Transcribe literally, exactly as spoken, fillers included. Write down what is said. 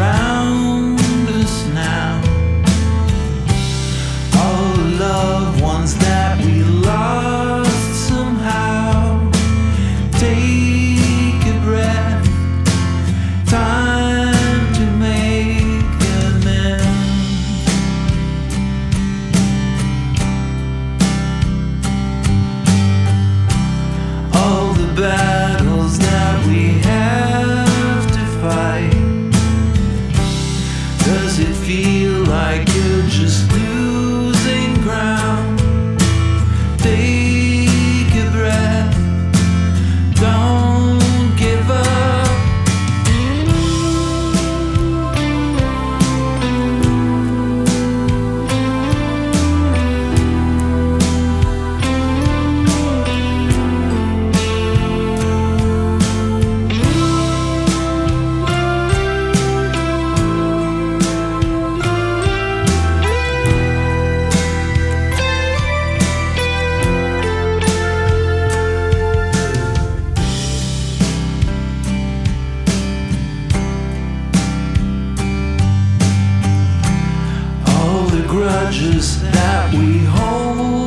around us now. All the loved ones that we lost somehow. Take a breath, time to make amends. All the battles that we have to fight. Does it feel like you're just losing ground? Take a breath, don't give up. Grudges that we hold